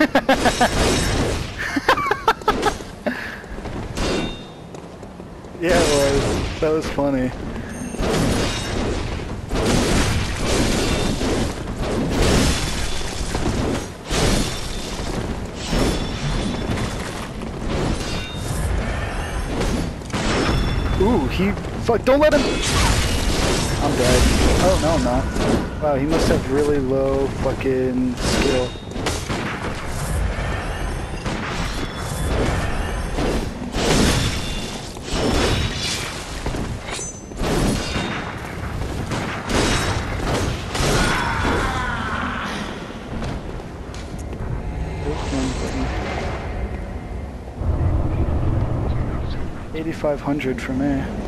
Yeah, it was. That was funny. Ooh, fuck, don't let him. I'm dead. Oh, no, I'm not. Wow, he must have really low fucking skill. $8,500 for me.